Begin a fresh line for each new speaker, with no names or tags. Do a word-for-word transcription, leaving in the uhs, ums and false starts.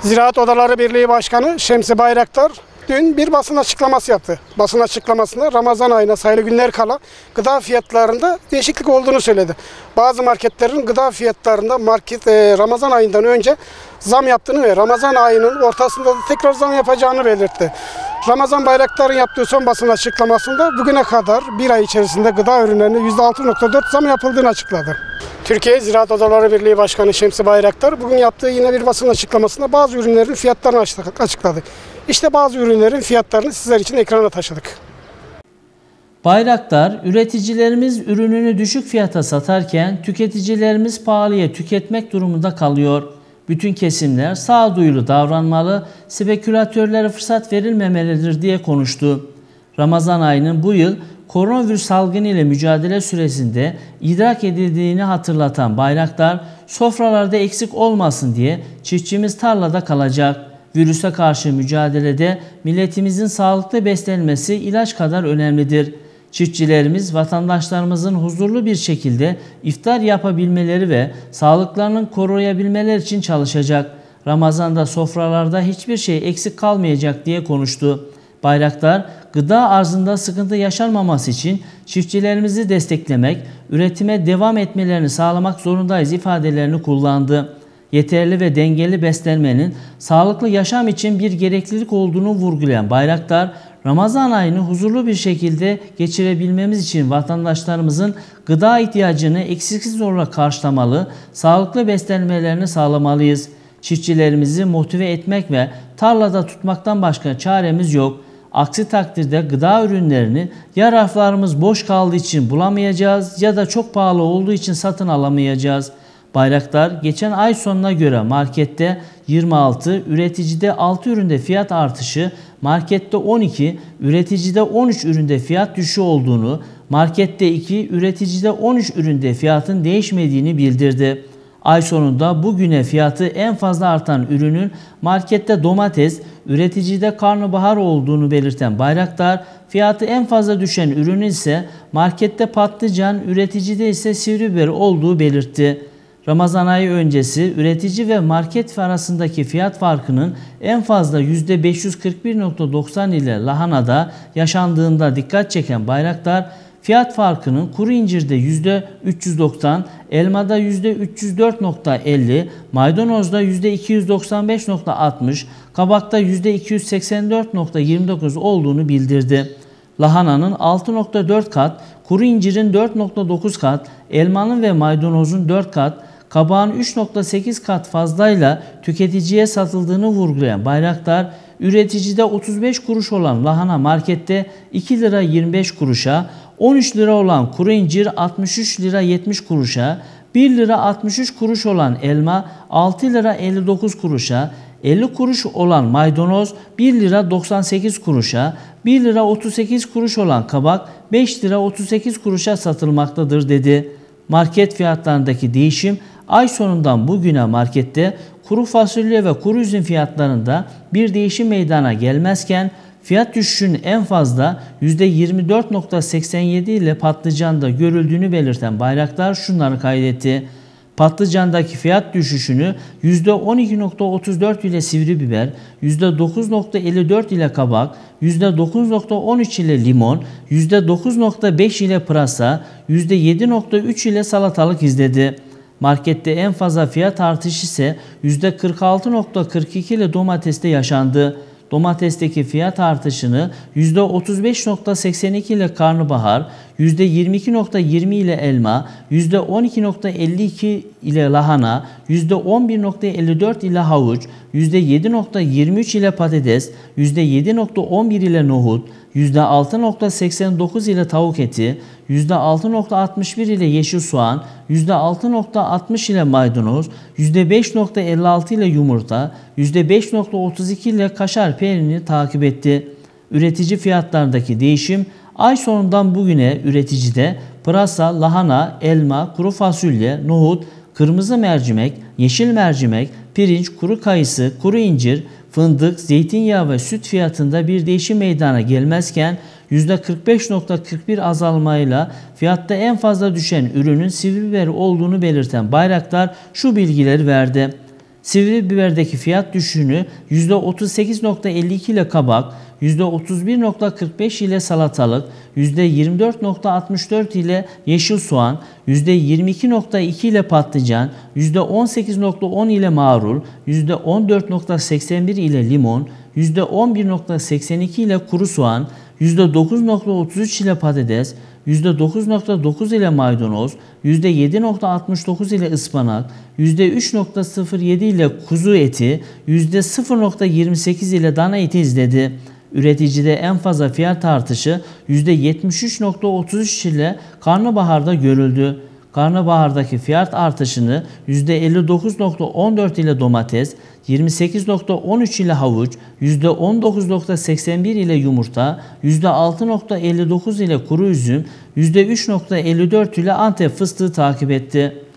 Ziraat Odaları Birliği Başkanı Şemsi Bayraktar dün bir basın açıklaması yaptı. Basın açıklamasında Ramazan ayına sayılı günler kala gıda fiyatlarında değişiklik olduğunu söyledi. Bazı marketlerin gıda fiyatlarında market e, Ramazan ayından önce zam yaptığını ve Ramazan ayının ortasında da tekrar zam yapacağını belirtti. Ramazan Bayraktar'ın yaptığı son basın açıklamasında bugüne kadar bir ay içerisinde gıda ürünlerine yüzde altı nokta dört zam yapıldığını açıkladı. Türkiye Ziraat Odaları Birliği Başkanı Şemsi Bayraktar bugün yaptığı yine bir basın açıklamasında bazı ürünlerin fiyatlarını açıkladı. İşte bazı ürünlerin fiyatlarını sizler için ekrana taşıdık.
Bayraktar, üreticilerimiz ürününü düşük fiyata satarken tüketicilerimiz pahalıya tüketmek durumunda kalıyor. Bütün kesimler sağduyulu davranmalı, spekülatörlere fırsat verilmemelidir diye konuştu. Ramazan ayının bu yıl koronavirüs salgını ile mücadele süresinde idrak edildiğini hatırlatan Bayraktar, sofralarda eksik olmasın diye çiftçimiz tarlada kalacak. Virüse karşı mücadelede milletimizin sağlıklı beslenmesi ilaç kadar önemlidir. Çiftçilerimiz vatandaşlarımızın huzurlu bir şekilde iftar yapabilmeleri ve sağlıklarını koruyabilmeleri için çalışacak. Ramazan'da sofralarda hiçbir şey eksik kalmayacak diye konuştu. Bayraktar, gıda arzında sıkıntı yaşanmaması için çiftçilerimizi desteklemek, üretime devam etmelerini sağlamak zorundayız ifadelerini kullandı. Yeterli ve dengeli beslenmenin sağlıklı yaşam için bir gereklilik olduğunu vurgulayan Bayraktar, Ramazan ayını huzurlu bir şekilde geçirebilmemiz için vatandaşlarımızın gıda ihtiyacını eksiksiz olarak karşılamalı, sağlıklı beslenmelerini sağlamalıyız. Çiftçilerimizi motive etmek ve tarlada tutmaktan başka çaremiz yok. Aksi takdirde gıda ürünlerini ya raflarımız boş kaldığı için bulamayacağız ya da çok pahalı olduğu için satın alamayacağız. Bayraktar, geçen ay sonuna göre markette yirmi altı, üreticide altı üründe fiyat artışı, markette on iki, üreticide on üç üründe fiyat düşüşü olduğunu, markette iki, üreticide on üç üründe fiyatın değişmediğini bildirdi. Ay sonunda bugüne fiyatı en fazla artan ürünün markette domates, üreticide karnabahar olduğunu belirten Bayraktar, fiyatı en fazla düşen ürünün ise markette patlıcan, üreticide ise sivri biber olduğu belirtti. Ramazan ayı öncesi üretici ve market arasındaki fiyat farkının en fazla yüzde beş yüz kırk bir nokta doksan ile lahanada yaşandığında dikkat çeken Bayraktar, fiyat farkının kuru incirde yüzde üç yüz doksan, elmada yüzde üç yüz dört nokta elli, maydanozda yüzde iki yüz doksan beş nokta altmış, kabakta yüzde iki yüz seksen dört nokta yirmi dokuz olduğunu bildirdi. Lahananın altı nokta dört kat, kuru incirin dört nokta dokuz kat, elmanın ve maydanozun dört kat, kabağın üç nokta sekiz kat fazlayla tüketiciye satıldığını vurgulayan Bayraktar, üreticide otuz beş kuruş olan lahana markette iki lira yirmi beş kuruşa, on üç lira olan kuru incir altmış üç lira yetmiş kuruşa, bir lira altmış üç kuruş olan elma altı lira elli dokuz kuruşa, elli kuruş olan maydanoz bir lira doksan sekiz kuruşa, bir lira otuz sekiz kuruş olan kabak beş lira otuz sekiz kuruşa satılmaktadır dedi. Market fiyatlarındaki değişim ay sonundan bugüne markette kuru fasulye ve kuru üzüm fiyatlarında bir değişim meydana gelmezken fiyat düşüşünün en fazla yüzde yirmi dört nokta seksen yedi ile patlıcanda görüldüğünü belirten Bayraktar şunları kaydetti. Patlıcandaki fiyat düşüşünü yüzde on iki nokta otuz dört ile sivri biber, yüzde dokuz nokta elli dört ile kabak, yüzde dokuz nokta on üç ile limon, yüzde dokuz nokta beş ile pırasa, yüzde yedi nokta üç ile salatalık izledi. Markette en fazla fiyat artışı ise yüzde kırk altı nokta kırk iki ile domateste yaşandı. Domatesteki fiyat artışını yüzde otuz beş nokta seksen iki ile karnabahar, yüzde yirmi iki nokta yirmi ile elma, yüzde on iki nokta elli iki ile lahana, yüzde on bir nokta elli dört ile havuç, yüzde yedi nokta yirmi üç ile patates, yüzde yedi nokta on bir ile nohut, yüzde altı nokta seksen dokuz ile tavuk eti, yüzde altı nokta altmış bir ile yeşil soğan, yüzde altı nokta altmış ile maydanoz, yüzde beş nokta elli altı ile yumurta, yüzde beş nokta otuz iki ile kaşar peynirini takip etti. Üretici fiyatlarındaki değişim ay sonundan bugüne üreticide pırasa, lahana, elma, kuru fasulye, nohut, kırmızı mercimek, yeşil mercimek, pirinç, kuru kayısı, kuru incir, fındık, zeytinyağı ve süt fiyatında bir değişim meydana gelmezken yüzde kırk beş nokta kırk bir azalmayla fiyatta en fazla düşen ürünün sivri biber olduğunu belirten Bayraktar şu bilgileri verdi. Sivri biberdeki fiyat düşüşünü yüzde otuz sekiz nokta elli iki ile kabak, yüzde otuz bir nokta kırk beş ile salatalık, yüzde yirmi dört nokta altmış dört ile yeşil soğan, yüzde yirmi iki nokta iki ile patlıcan, yüzde on sekiz nokta on ile marul, yüzde on dört nokta seksen bir ile limon, yüzde on bir nokta seksen iki ile kuru soğan, yüzde dokuz nokta otuz üç ile patates, yüzde dokuz nokta dokuz ile maydanoz, yüzde yedi nokta altmış dokuz ile ıspanak, yüzde üç nokta sıfır yedi ile kuzu eti, yüzde sıfır nokta yirmi sekiz ile dana eti izledi. Üreticide en fazla fiyat artışı yüzde yetmiş üç nokta otuz üç ile karnabaharda görüldü. Karnabahardaki fiyat artışını yüzde elli dokuz nokta on dört ile domates, yirmi sekiz nokta on üç ile havuç, yüzde on dokuz nokta seksen bir ile yumurta, yüzde altı nokta elli dokuz ile kuru üzüm, yüzde üç nokta elli dört ile Antep fıstığı takip etti.